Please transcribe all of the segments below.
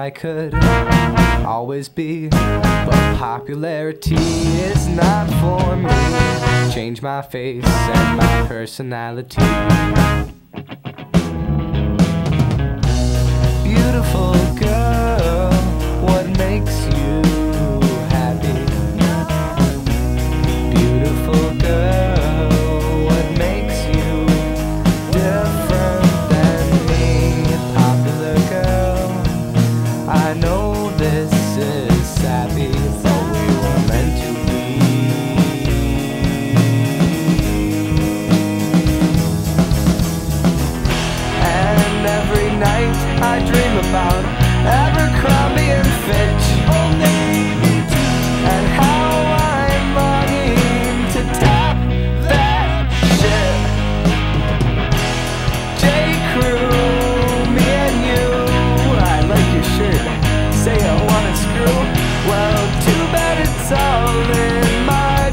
I could always be, but popularity is not for me. Change my face and my personality. Beautiful girl, what makes you happy? Beautiful girl, what makes you different than me? Popular girl, I know this is sappy, thought we were meant to be. And every night I dream about Abercrombie and Fitch, and how I'm longing to tap that shit. J.Crew, me and you, I like your shirt, say I wanna screw. Well, too bad it's all in my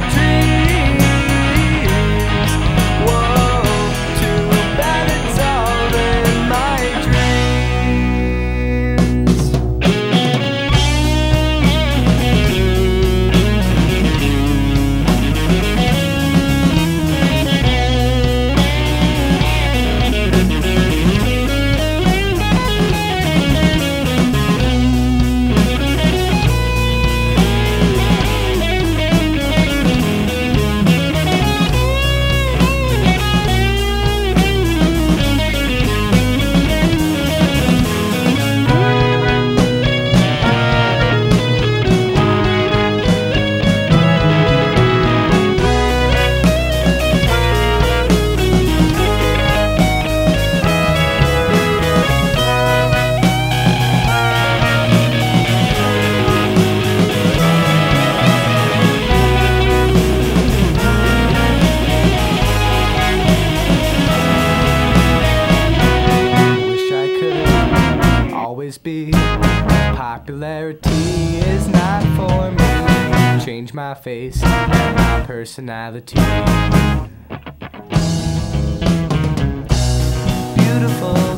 dreams. Whoa, too bad it's all in my be. Popularity is not for me. Change my face and my personality. Beautiful